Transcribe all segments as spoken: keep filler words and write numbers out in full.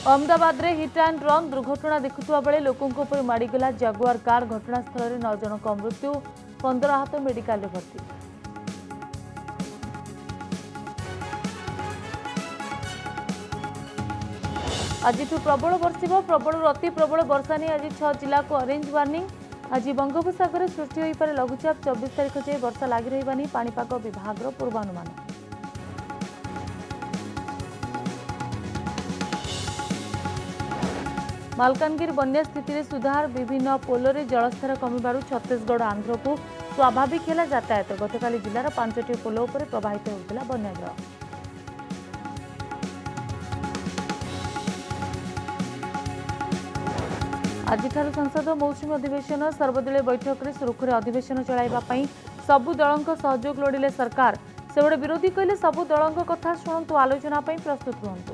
अहमदाबाद रे hit and run दुर्घटना देखुवा बेले लोकों ऊपर माड़ीगला जागुआर कार घटनास्थल में नौ जन मृत्यु पंद्रह आहत मेडिकल भर्ती। आज प्रबल बर्षिब प्रबल अति प्रबल वर्षा नहीं आज छह जिला को ऑरेंज वार्निंग। आज बंगोपसागर सृष्टि हो पारे लघुचाप चौबीस तारीख जाए वर्षा लगी रही पाणीपाग विभाग पूर्वानुमान। मालकानगिरी बन्या स्थिति में सुधार विभिन्न पोलों जलस्तर कमिबारु छत्तीसगढ़ आंध्र को स्वाभाविक है यातायात। गतकाली जिलार पांचटी पोलो पर प्रवाहित होता बन्याजल। आज संसद मौसुमी अधिवेशन सर्वदलीय बैठक में सुरुखुरे अधिवेशन चलाइबा सबु दलों सहयोग लोड़िले सरकार। सेबड़े विरोधी कहले सबु दलों कथा शुणु आलोचना प्रस्तुत रुहतु।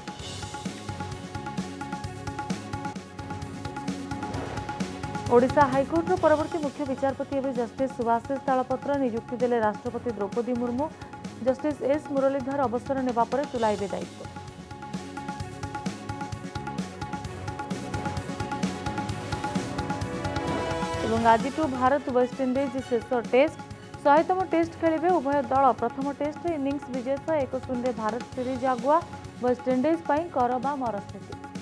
ओडिशा हाइकोर्टर परवर्ती मुख्य विचारपति एवं जस्टिस सुभाषिष तालपत्र नियुक्ति देले राष्ट्रपति द्रौपदी मुर्मू। जस्टिस एस मुरलीधर अवसर नेबा परे तुलाइबे दायित्व। एवं आज भारत वेस्टइंडिज शेष टेस्ट शहेतम टेस्ट खेलिबे उभय दल। प्रथम टेस्ट इनिंग्स विजय सह एक शून्य भारत सीरीज आगुआ वेस्टइंडिज कर बा मर स्थिति।